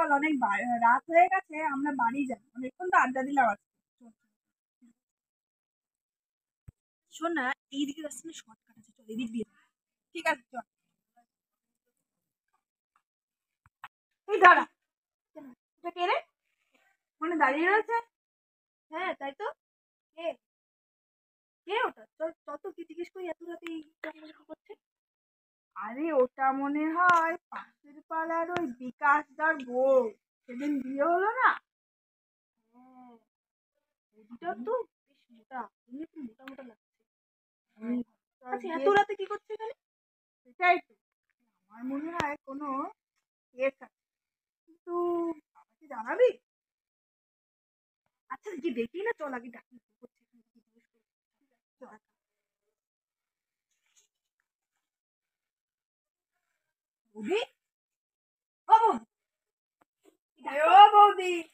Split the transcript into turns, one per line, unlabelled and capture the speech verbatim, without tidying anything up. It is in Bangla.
চল অনেক রাত হয়ে গেছে, আমরা বাড়ি যাই, অনেকক্ষণ তো আড্ডা দিলাম আজকে। শোন না, এইদিকে রাস্তা না শর্টকাট আছে, চল এদিক দিয়ে। ঠিক আছে চল। এই দাঁড়া, এটা কে রে? মানে দাঁড়িয়ে রয়েছে। হ্যাঁ তাই তো। কে? কে ওটা? চল তত কি জিজ্ঞেস করি এত রাতে করছে। আরে ওটা মনে হয় পাশের পাড়ার ওই বিকাশ দার বউ, সেদিন বিয়ে হলো না। হ্যাঁ, ওটা তো বেশ মোটা, তুমি একটু মোটা মোটা লাগছে। আচ্ছা এত রাতে কি করছে এখানে? সেটাই তো, আমার মনে হয় কোনো কেস আছে, কিন্তু আমাকে জানাবি? আচ্ছা কি দেখি না, চল আগে ডাকি কি করছে এখানে, কি জিজ্ঞেস করছি। চল। বৌদি, ও বৌদি, ও বৌদি,